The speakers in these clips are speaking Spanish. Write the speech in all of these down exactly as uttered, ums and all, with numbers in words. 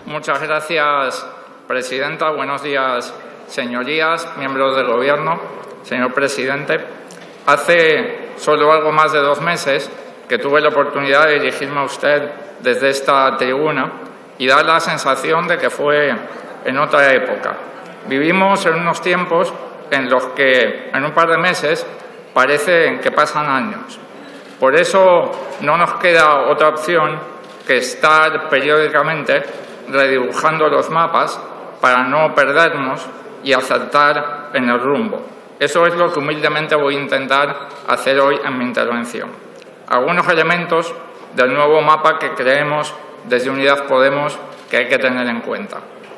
Muchas gracias, presidenta. Buenos días, señorías, miembros del Gobierno. Señor presidente, hace solo algo más de dos meses que tuve la oportunidad de dirigirme a usted desde esta tribuna y da la sensación de que fue en otra época. Vivimos en unos tiempos en los que en un par de meses parece que pasan años. Por eso no nos queda otra opción que estar periódicamente redibujando los mapas para no perdernos y acertar en el rumbo. Eso es lo que humildemente voy a intentar hacer hoy en mi intervención. Algunos elementos del nuevo mapa que creemos desde Unidas Podemos que hay que tener en cuenta.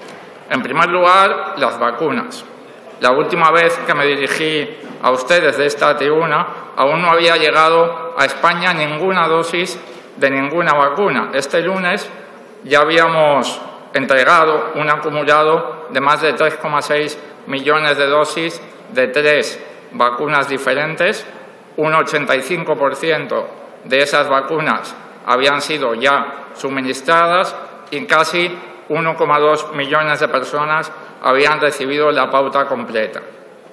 En primer lugar, las vacunas. La última vez que me dirigí a usted desde esta tribuna, aún no había llegado a España ninguna dosis de ninguna vacuna. Este lunes ya habíamos entregado un acumulado de más de tres coma seis millones de dosis de tres vacunas diferentes. Un ochenta y cinco por ciento de esas vacunas habían sido ya suministradas y casi uno coma dos millones de personas habían recibido la pauta completa.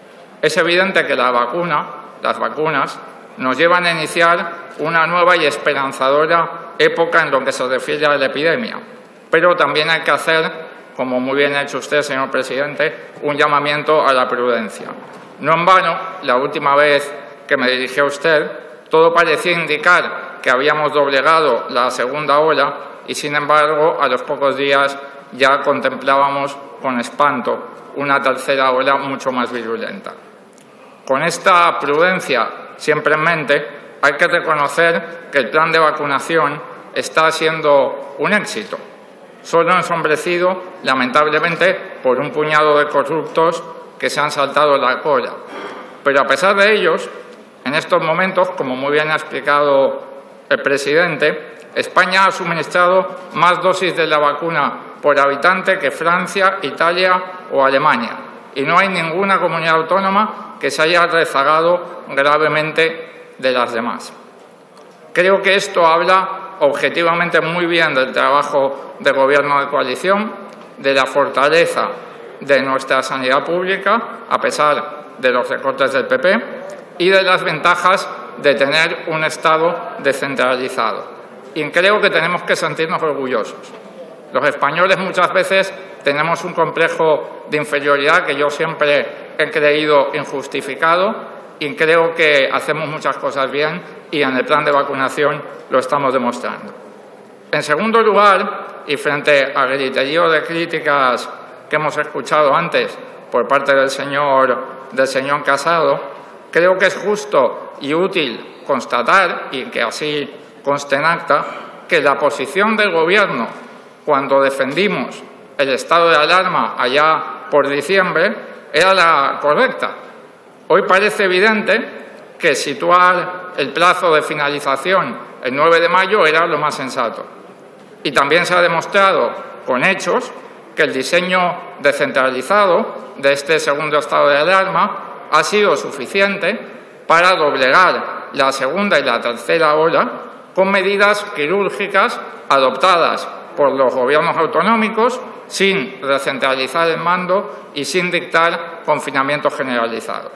Es evidente que la vacuna, las vacunas nos llevan a iniciar una nueva y esperanzadora época en lo que se refiere a la epidemia. Pero también hay que hacer, como muy bien ha hecho usted, señor presidente, un llamamiento a la prudencia. No en vano, la última vez que me dirigí a usted, todo parecía indicar que habíamos doblegado la segunda ola y, sin embargo, a los pocos días ya contemplábamos con espanto una tercera ola mucho más virulenta. Con esta prudencia siempre en mente, hay que reconocer que el plan de vacunación está siendo un éxito, solo ensombrecido, lamentablemente, por un puñado de corruptos que se han saltado la cola. Pero a pesar de ellos, en estos momentos, como muy bien ha explicado el presidente, España ha suministrado más dosis de la vacuna por habitante que Francia, Italia o Alemania. Y no hay ninguna comunidad autónoma que se haya rezagado gravemente de las demás. Creo que esto habla objetivamente muy bien del trabajo de Gobierno de coalición, de la fortaleza de nuestra sanidad pública, a pesar de los recortes del P P, y de las ventajas de tener un Estado descentralizado. Y creo que tenemos que sentirnos orgullosos. Los españoles muchas veces tenemos un complejo de inferioridad que yo siempre he creído injustificado y creo que hacemos muchas cosas bien y en el plan de vacunación lo estamos demostrando. En segundo lugar, y frente al griterío de críticas que hemos escuchado antes por parte del señor, del señor Casado, creo que es justo y útil constatar, y que así conste en acta, que la posición del Gobierno cuando defendimos el estado de alarma allá por diciembre era la correcta. Hoy parece evidente que situar el plazo de finalización el nueve de mayo era lo más sensato. Y también se ha demostrado con hechos que el diseño descentralizado de este segundo estado de alarma ha sido suficiente para doblegar la segunda y la tercera ola con medidas quirúrgicas adoptadas por los gobiernos autonómicos sin recentralizar el mando y sin dictar confinamientos generalizados.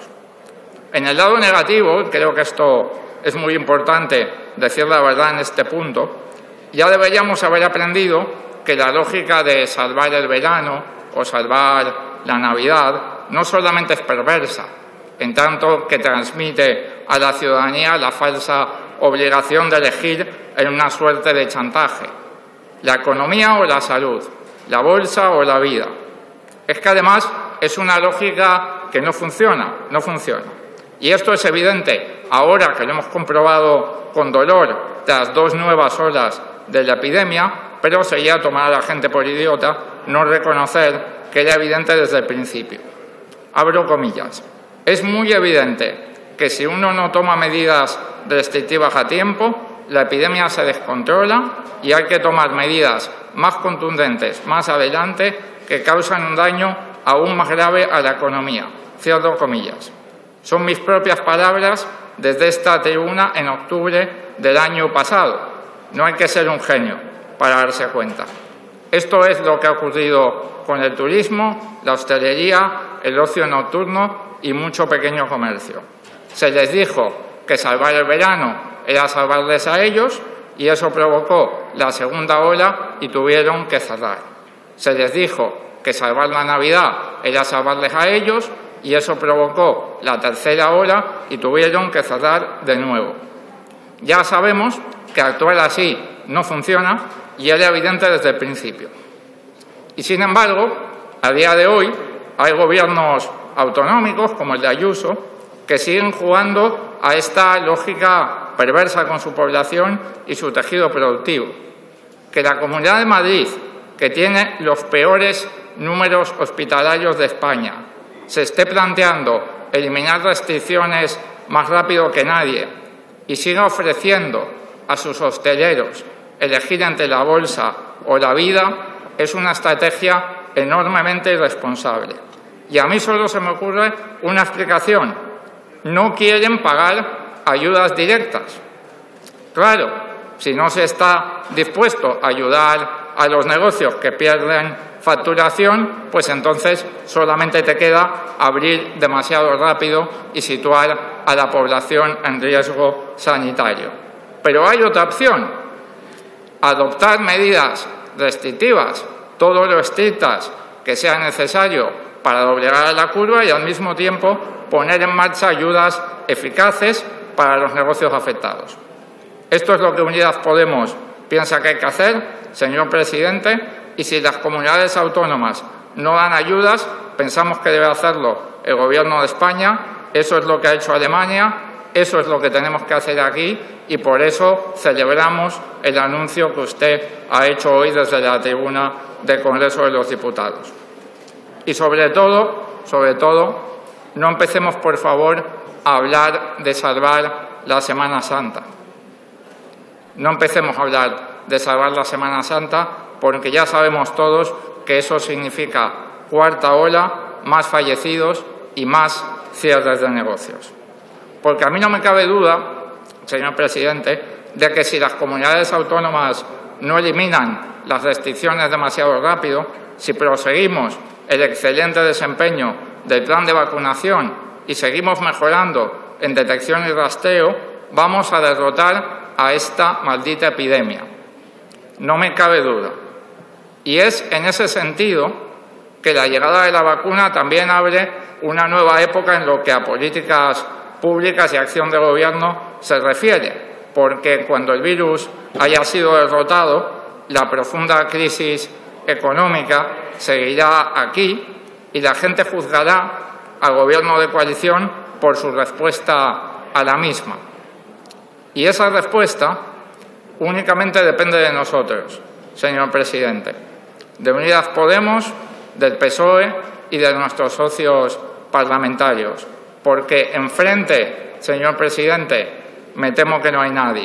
En el lado negativo, creo que esto es muy importante decir la verdad en este punto, ya deberíamos haber aprendido que la lógica de salvar el verano o salvar la Navidad no solamente es perversa, en tanto que transmite a la ciudadanía la falsa obligación de elegir en una suerte de chantaje, la economía o la salud, la bolsa o la vida. Es que además es una lógica que no funciona, no funciona. Y esto es evidente ahora que lo hemos comprobado con dolor tras dos nuevas olas de la epidemia, pero sería tomar a la gente por idiota no reconocer que era evidente desde el principio. Abro comillas. Es muy evidente que si uno no toma medidas restrictivas a tiempo, la epidemia se descontrola y hay que tomar medidas más contundentes más adelante que causan un daño aún más grave a la economía. Cierro comillas. Son mis propias palabras desde esta tribuna en octubre del año pasado. No hay que ser un genio para darse cuenta. Esto es lo que ha ocurrido con el turismo, la hostelería, el ocio nocturno y mucho pequeño comercio. Se les dijo que salvar el verano era salvarles a ellos y eso provocó la segunda ola y tuvieron que cerrar. Se les dijo que salvar la Navidad era salvarles a ellos y eso provocó la tercera ola y tuvieron que cerrar de nuevo. Ya sabemos que actuar así no funciona y era evidente desde el principio. Y sin embargo, a día de hoy hay gobiernos autonómicos, como el de Ayuso, que siguen jugando a esta lógica perversa con su población y su tejido productivo. Que la Comunidad de Madrid, que tiene los peores números hospitalarios de España, se esté planteando eliminar restricciones más rápido que nadie y siga ofreciendo a sus hosteleros elegir entre la bolsa o la vida, es una estrategia enormemente irresponsable. Y a mí solo se me ocurre una explicación. No quieren pagar ayudas directas. Claro, si no se está dispuesto a ayudar a los negocios que pierden facturación, pues entonces solamente te queda abrir demasiado rápido y situar a la población en riesgo sanitario. Pero hay otra opción, adoptar medidas restrictivas, todo lo estrictas que sea necesario para doblegar a la curva y al mismo tiempo poner en marcha ayudas eficaces para los negocios afectados. Esto es lo que Unidas Podemos piensa que hay que hacer, señor presidente, y si las comunidades autónomas no dan ayudas, pensamos que debe hacerlo el Gobierno de España. Eso es lo que ha hecho Alemania, eso es lo que tenemos que hacer aquí y por eso celebramos el anuncio que usted ha hecho hoy desde la tribuna del Congreso de los Diputados. Y sobre todo, sobre todo, no empecemos, por favor, a hablar de salvar la Semana Santa. No empecemos a hablar de salvar la Semana Santa porque ya sabemos todos que eso significa cuarta ola, más fallecidos y más cierres de negocios. Porque a mí no me cabe duda, señor presidente, de que si las comunidades autónomas no eliminan las restricciones demasiado rápido, si proseguimos el excelente desempeño del plan de vacunación y seguimos mejorando en detección y rastreo, vamos a derrotar a esta maldita epidemia. No me cabe duda. Y es en ese sentido que la llegada de la vacuna también abre una nueva época en lo que a políticas públicas y acción de gobierno se refiere, porque cuando el virus haya sido derrotado, la profunda crisis económica seguirá aquí y la gente juzgará al Gobierno de coalición por su respuesta a la misma. Y esa respuesta únicamente depende de nosotros, señor presidente, de Unidas Podemos, del P S O E y de nuestros socios parlamentarios, porque enfrente, señor presidente, me temo que no hay nadie.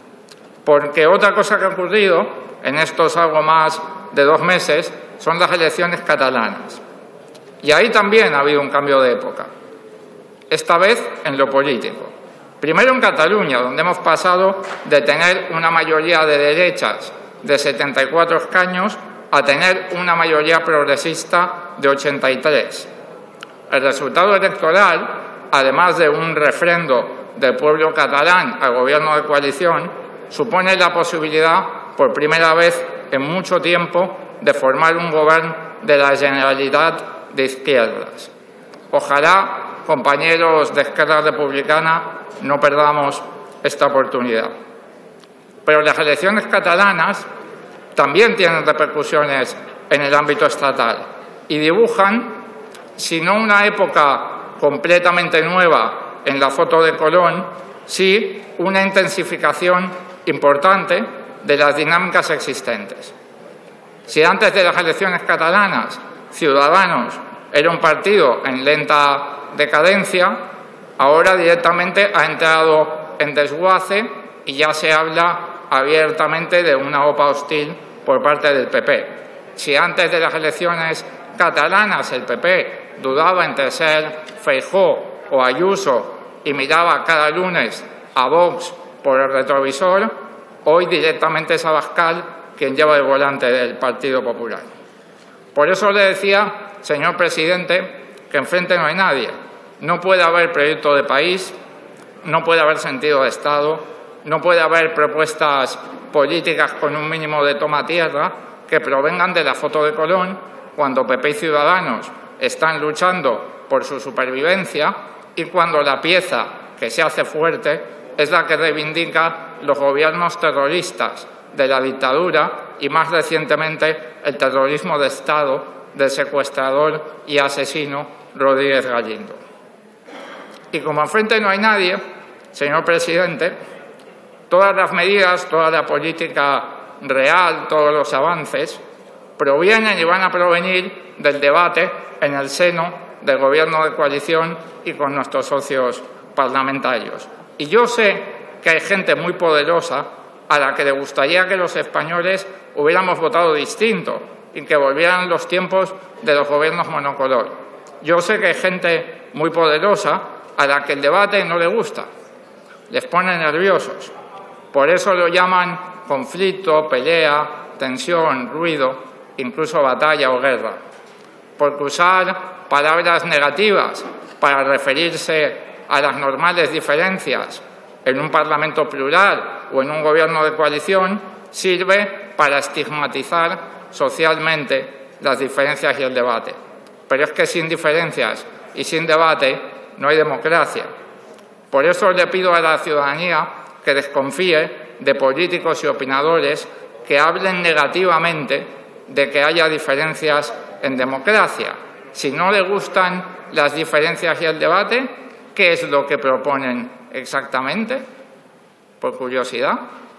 Porque otra cosa que ha ocurrido en estos algo más de dos meses son las elecciones catalanas. Y ahí también ha habido un cambio de época, esta vez en lo político. Primero en Cataluña, donde hemos pasado de tener una mayoría de derechas de setenta y cuatro escaños a tener una mayoría progresista de ochenta y tres. El resultado electoral, además de un refrendo del pueblo catalán al Gobierno de coalición, supone la posibilidad, por primera vez en mucho tiempo, de formar un Gobierno de la Generalitat de izquierdas. Ojalá, compañeros de Esquerra Republicana, no perdamos esta oportunidad. Pero las elecciones catalanas también tienen repercusiones en el ámbito estatal y dibujan, si no una época completamente nueva en la foto de Colón, sí una intensificación importante de las dinámicas existentes. Si antes de las elecciones catalanas Ciudadanos era un partido en lenta decadencia, ahora directamente ha entrado en desguace y ya se habla abiertamente de una O P A hostil por parte del P P. Si antes de las elecciones catalanas el P P dudaba entre ser Feijóo o Ayuso y miraba cada lunes a Vox por el retrovisor, hoy directamente es Abascal quien lleva el volante del Partido Popular. Por eso le decía, señor presidente, que enfrente no hay nadie. No puede haber proyecto de país, no puede haber sentido de Estado, no puede haber propuestas políticas con un mínimo de toma tierra que provengan de la foto de Colón, cuando P P y Ciudadanos están luchando por su supervivencia y cuando la pieza que se hace fuerte es la que reivindica los gobiernos terroristas de la dictadura y, más recientemente, el terrorismo de Estado del secuestrador y asesino Rodríguez Galindo. Y como enfrente no hay nadie, señor presidente, todas las medidas, toda la política real, todos los avances, provienen y van a provenir del debate en el seno del Gobierno de coalición y con nuestros socios parlamentarios. Y yo sé que hay gente muy poderosa a la que le gustaría que los españoles hubiéramos votado distinto y que volvieran los tiempos de los gobiernos monocolor. Yo sé que hay gente muy poderosa a la que el debate no le gusta, les pone nerviosos. Por eso lo llaman conflicto, pelea, tensión, ruido, incluso batalla o guerra. Porque usar palabras negativas para referirse a las normales diferencias en un Parlamento plural o en un gobierno de coalición sirve para estigmatizar socialmente las diferencias y el debate. Pero es que sin diferencias y sin debate no hay democracia. Por eso le pido a la ciudadanía que desconfíe de políticos y opinadores que hablen negativamente de que haya diferencias en democracia. Si no le gustan las diferencias y el debate, ¿qué es lo que proponen exactamente? Por curiosidad.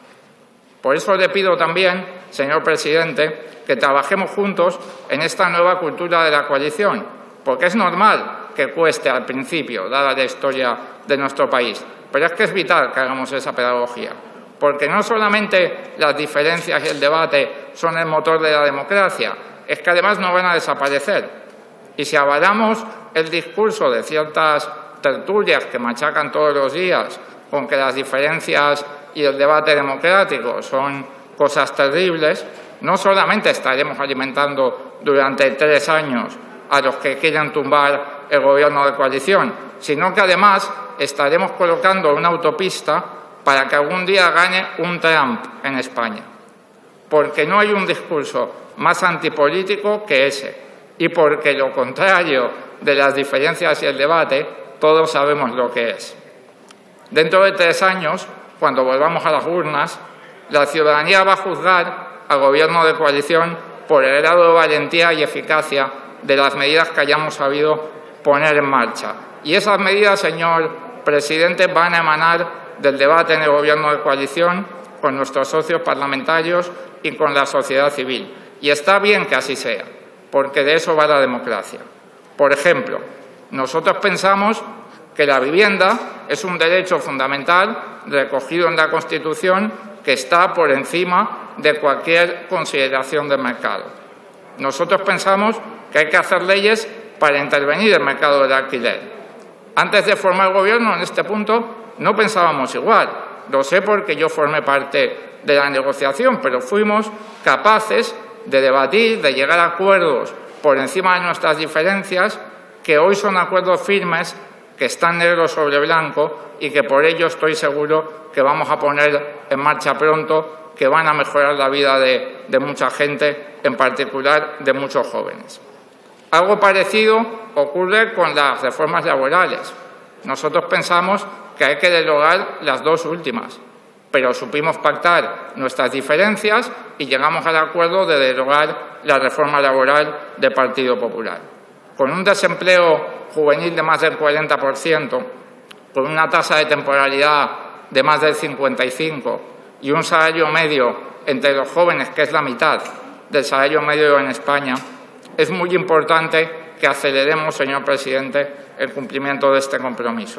Por eso le pido también, señor presidente, que trabajemos juntos en esta nueva cultura de la coalición, porque es normal que cueste al principio, dada la historia de nuestro país, pero es que es vital que hagamos esa pedagogía, porque no solamente las diferencias y el debate son el motor de la democracia, es que además no van a desaparecer. Y si avalamos el discurso de ciertas tertulias que machacan todos los días con que las diferencias y el debate democrático son cosas terribles, no solamente estaremos alimentando durante tres años a los que quieren tumbar el gobierno de coalición, sino que además estaremos colocando una autopista para que algún día gane un Trump en España. Porque no hay un discurso más antipolítico que ese y porque lo contrario de las diferencias y el debate todos sabemos lo que es. Dentro de tres años, cuando volvamos a las urnas, la ciudadanía va a juzgar al Gobierno de coalición por el grado de valentía y eficacia de las medidas que hayamos sabido poner en marcha. Y esas medidas, señor presidente, van a emanar del debate en el Gobierno de coalición con nuestros socios parlamentarios y con la sociedad civil. Y está bien que así sea, porque de eso va la democracia. Por ejemplo, nosotros pensamos que la vivienda es un derecho fundamental recogido en la Constitución que está por encima de cualquier consideración del mercado. Nosotros pensamos que hay que hacer leyes para intervenir en el mercado del alquiler. Antes de formar gobierno, en este punto, no pensábamos igual. Lo sé porque yo formé parte de la negociación, pero fuimos capaces de debatir, de llegar a acuerdos por encima de nuestras diferencias, que hoy son acuerdos firmes, que están negro sobre blanco y que por ello estoy seguro que vamos a poner en marcha pronto, que van a mejorar la vida de, de mucha gente, en particular de muchos jóvenes. Algo parecido ocurre con las reformas laborales. Nosotros pensamos que hay que derogar las dos últimas, pero supimos pactar nuestras diferencias y llegamos al acuerdo de derogar la reforma laboral del Partido Popular. Con un desempleo juvenil de más del cuarenta por ciento, con una tasa de temporalidad de más del cincuenta y cinco por ciento y un salario medio entre los jóvenes que es la mitad del salario medio en España, es muy importante que aceleremos, señor presidente, el cumplimiento de este compromiso.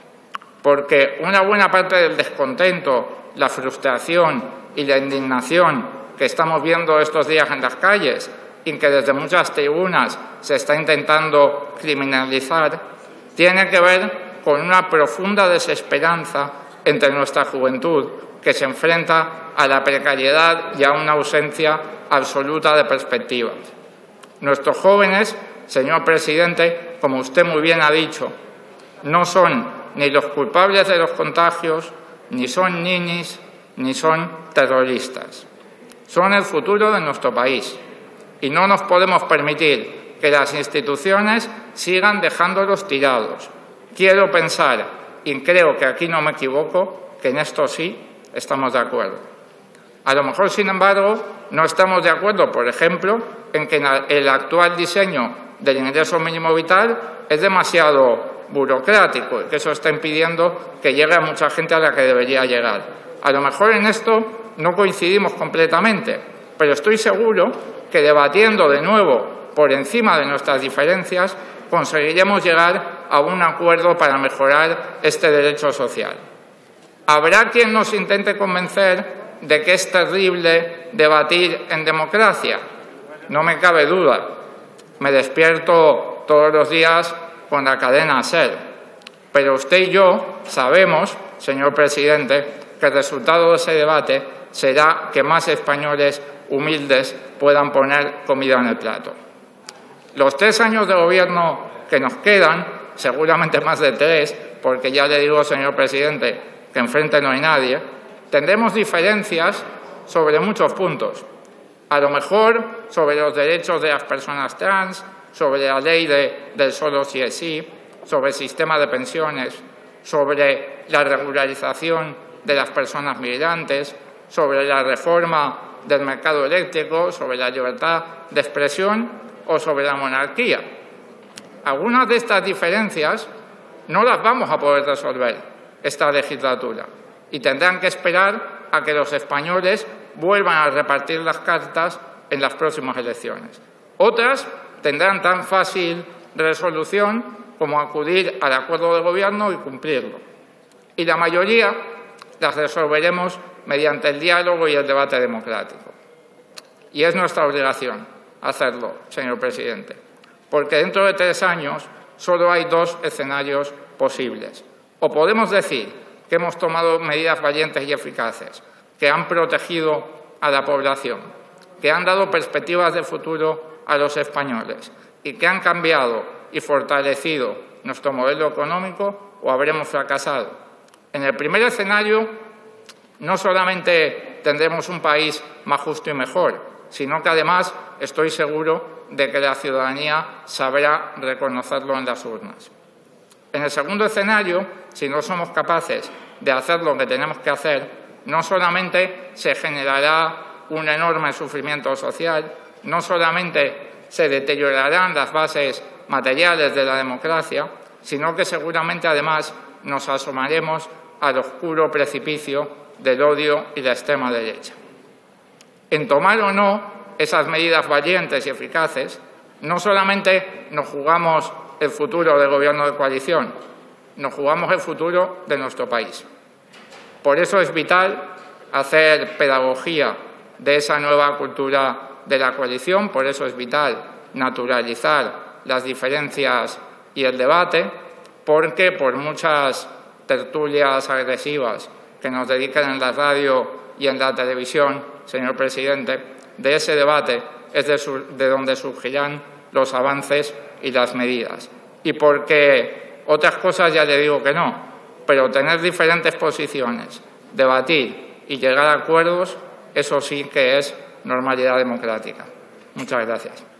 Porque una buena parte del descontento, la frustración y la indignación que estamos viendo estos días en las calles y que desde muchas tribunas se está intentando criminalizar, tiene que ver con una profunda desesperanza entre nuestra juventud, que se enfrenta a la precariedad y a una ausencia absoluta de perspectivas. Nuestros jóvenes, señor presidente, como usted muy bien ha dicho, no son ni los culpables de los contagios, ni son niños, ni son terroristas. Son el futuro de nuestro país y no nos podemos permitir que las instituciones sigan dejándolos tirados. Quiero pensar, y creo que aquí no me equivoco, que en esto sí estamos de acuerdo. A lo mejor, sin embargo, no estamos de acuerdo, por ejemplo, en que el actual diseño del ingreso mínimo vital es demasiado burocrático y que eso está impidiendo que llegue a mucha gente a la que debería llegar. A lo mejor en esto no coincidimos completamente, pero estoy seguro que debatiendo de nuevo por encima de nuestras diferencias conseguiremos llegar a un acuerdo para mejorar este derecho social. Habrá quien nos intente convencer de que es terrible debatir en democracia. No me cabe duda. Me despierto todos los días con la cadena SER. Pero usted y yo sabemos, señor presidente, que el resultado de ese debate será que más españoles humildes puedan poner comida en el plato. Los tres años de gobierno que nos quedan, seguramente más de tres, porque ya le digo, señor presidente, que enfrente no hay nadie, tendremos diferencias sobre muchos puntos. A lo mejor sobre los derechos de las personas trans, sobre la ley de, del solo sí es sí, sobre el sistema de pensiones, sobre la regularización de las personas migrantes, sobre la reforma del mercado eléctrico, sobre la libertad de expresión o sobre la monarquía. Algunas de estas diferencias no las vamos a poder resolver esta legislatura y tendrán que esperar a que los españoles vuelvan a repartir las cartas en las próximas elecciones. Otras tendrán tan fácil resolución como acudir al acuerdo de gobierno y cumplirlo. Y la mayoría las resolveremos mediante el diálogo y el debate democrático. Y es nuestra obligación hacerlo, señor presidente, porque dentro de tres años solo hay dos escenarios posibles. O podemos decir que hemos tomado medidas valientes y eficaces, que han protegido a la población, que han dado perspectivas de futuro a los españoles y que han cambiado y fortalecido nuestro modelo económico, o habremos fracasado. En el primer escenario, no solamente tendremos un país más justo y mejor, sino que además estoy seguro de que la ciudadanía sabrá reconocerlo en las urnas. En el segundo escenario, si no somos capaces de hacer lo que tenemos que hacer, no solamente se generará un enorme sufrimiento social, no solamente se deteriorarán las bases materiales de la democracia, sino que seguramente además nos asomaremos al oscuro precipicio del odio y la extrema derecha. En tomar o no esas medidas valientes y eficaces, no solamente nos jugamos el futuro del gobierno de coalición, nos jugamos el futuro de nuestro país. Por eso es vital hacer pedagogía de esa nueva cultura de la coalición, por eso es vital naturalizar las diferencias y el debate, porque por muchas tertulias agresivas que nos dedican en la radio y en la televisión, señor presidente, de ese debate es de, su, de donde surgirán los avances y las medidas. Y porque otras cosas ya le digo que no, pero tener diferentes posiciones, debatir y llegar a acuerdos, eso sí que es normalidad democrática. Muchas gracias.